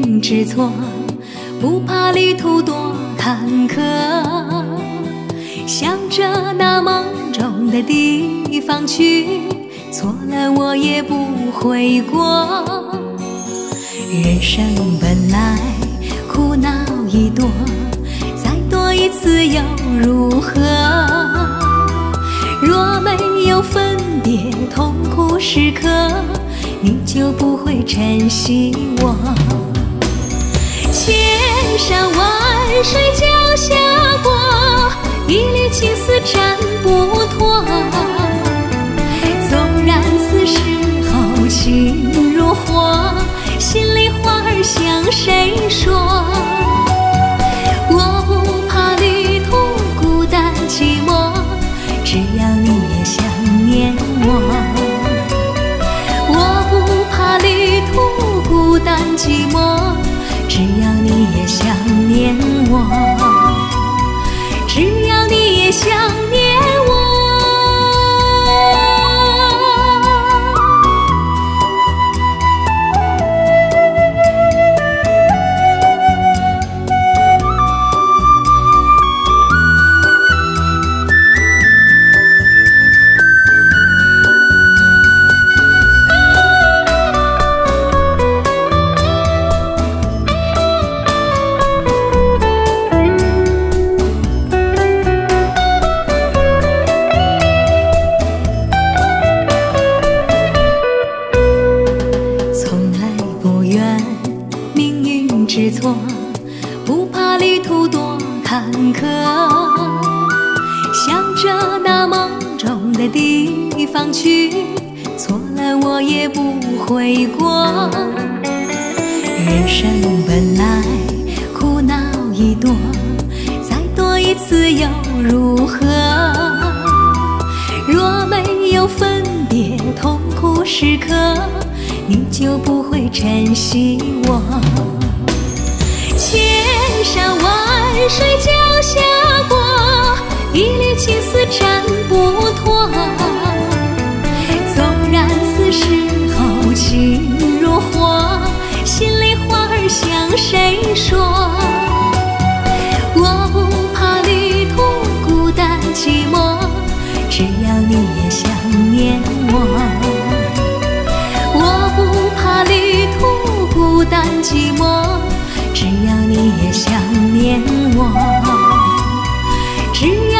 运知错，不怕旅途多坎坷。向着那梦中的地方去，错了我也不悔过。人生本来苦恼已多，再多一次又如何？若没有分别痛苦时刻，你就不会珍惜我。千山万水脚下过，一缕情丝斩不脱。纵然此时候情如火，心里话儿向谁说？我不怕旅途孤单寂寞，只要你也想念我。我不怕旅途孤单寂寞，只要你也想念我，只要你也想念我。知错，不怕旅途多坎坷。向着那梦中的地方去，错了我也不悔过。人生本来苦恼已多，再多一次又如何？若没有分别痛苦时刻，你就不会珍惜我。千山万水脚下过，一缕情丝斩不脱。纵然此时候情如火，心里话儿向谁说？我不怕旅途孤单寂寞，只要你也想念我。我不怕旅途孤单寂寞，只要你也想念我，只